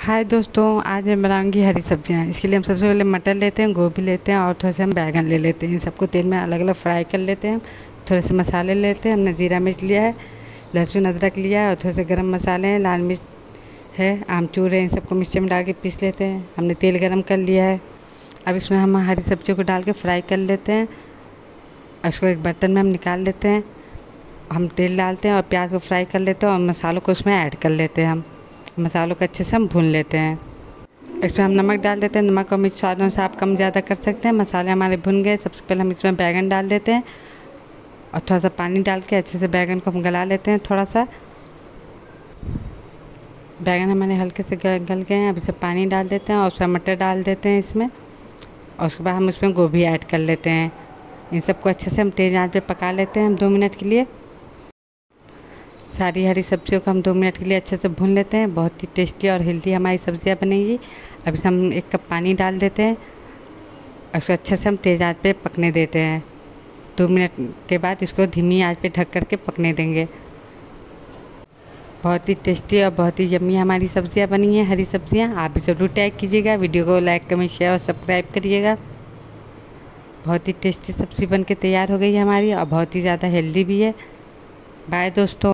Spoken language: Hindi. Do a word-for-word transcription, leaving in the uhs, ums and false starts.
हाय दोस्तों, आज मैं बनाऊंगी हरी सब्जियां। इसके लिए हम सबसे पहले मटर लेते हैं, गोभी लेते हैं और थोड़े से हम बैगन ले लेते हैं। इन सबको तेल में अलग अलग फ्राई कर लेते हैं। थोड़े से मसाले लेते हैं। हमने ज़ीरा मिर्च लिया है, लहसुन अदरक लिया है और थोड़े से गरम मसाले हैं, लाल मिर्च है, आमचूर है। इन सबको मिक्सर में डाल के पीस लेते हैं। हमने तेल गर्म कर लिया है। अब इसमें हम हरी सब्जियों को डाल के फ्राई कर लेते हैं। उसको एक बर्तन में हम निकाल लेते हैं। हम तेल डालते हैं और प्याज को फ्राई कर लेते हैं और मसालों को उसमें ऐड कर लेते हैं। हम मसालों को अच्छे से हम भून लेते हैं। इसमें हम नमक डाल देते हैं। नमक और मिर्च स्वाद अनुसार आप कम ज़्यादा कर सकते हैं। मसाले हमारे भुन गए। सबसे पहले हम इसमें बैगन डाल देते हैं और थोड़ा सा पानी डाल के अच्छे से बैगन को हम गला लेते हैं। थोड़ा सा बैगन हमारे हल्के से गल गए हैं। अब इसमें पानी डाल देते हैं और उसमें मटर डाल देते हैं इसमें, और उसके बाद हम इसमें गोभी ऐड कर लेते हैं। इन सबको अच्छे से हम तेज़ आंच पे पका लेते हैं हम दो मिनट के लिए। सारी हरी सब्जियों को हम दो मिनट के लिए अच्छे से भून लेते हैं। बहुत ही टेस्टी और हेल्दी हमारी सब्जियां बनेगी। अब इसमें हम एक कप पानी डाल देते हैं और उसको अच्छे से हम तेज़ आंच पे पकने देते हैं। दो मिनट के बाद इसको धीमी आंच पे ढक करके पकने देंगे। बहुत ही टेस्टी और बहुत ही यम्मी हमारी सब्जियां बनी हैं, हरी सब्जियां। आप भी ज़रूर ट्राई कीजिएगा। वीडियो को लाइक कमेंट शेयर और सब्सक्राइब करिएगा। बहुत ही टेस्टी सब्ज़ी बन के तैयार हो गई है हमारी और बहुत ही ज़्यादा हेल्दी भी है। बाय दोस्तों।